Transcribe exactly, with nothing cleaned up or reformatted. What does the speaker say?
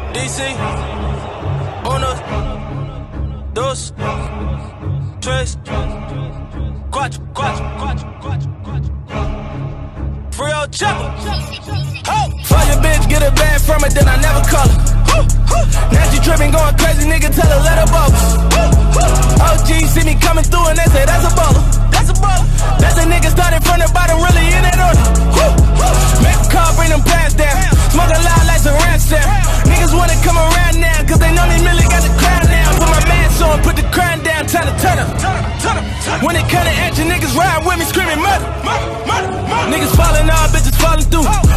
D C, uno, dos, tres, cuatro, cuatro, cuatro, cuatro, cuatro. Free old chopper. Fuck your bitch, get a bag from it, then I never call her. Now she tripping, going crazy, nigga, tell her let her bubble. O G see me coming through and they say that's a baller. That's a baller. That's a nigga started from the bottom, really in that order. Make a call, bring them pants down. Smoke a lot like some rats down. Niggas wanna come around now, cause they know me really got the crown now. Put my mask on, put the crown down, time to turn up. When it come to action, niggas ride with me screaming murder. Niggas falling, all bitches falling through.